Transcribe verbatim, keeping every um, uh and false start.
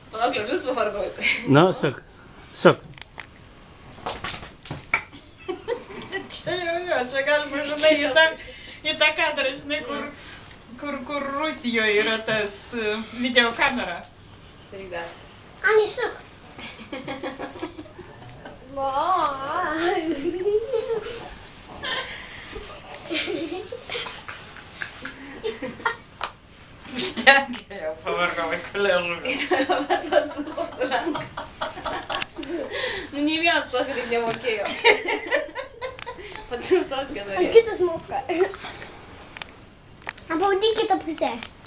Palauk, liūdžius pavargau. Nu, suk. Suk. Čia jau jo, čia galima, žinai, į tą, į tą kadrą, žinai, kur, kur, kur Rusijoje yra tas uh, videokamera. Rygdas. Ani, suk. Užtengia jau, pavargau vaikų liežuvį. Bet vas supos ranką. Nu, nei vienas soskė taip nemokėjo. Pati soskė Ant norėjo. kitas moka. Apaudyk kitą pusę.